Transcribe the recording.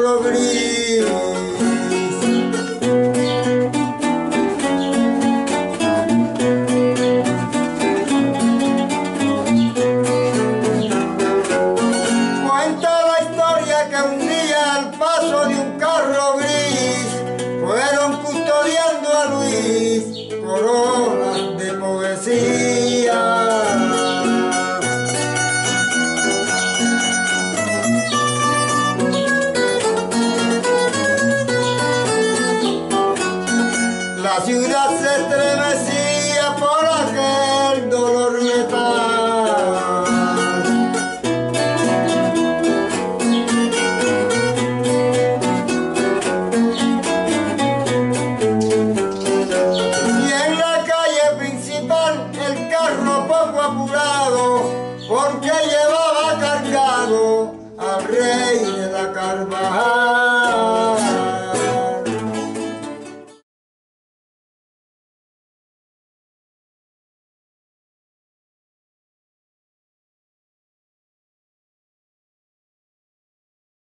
carro gris. Cuenta la historia que un día al paso de un carro gris fueron custodiando a Luis coronas de poesía. La ciudad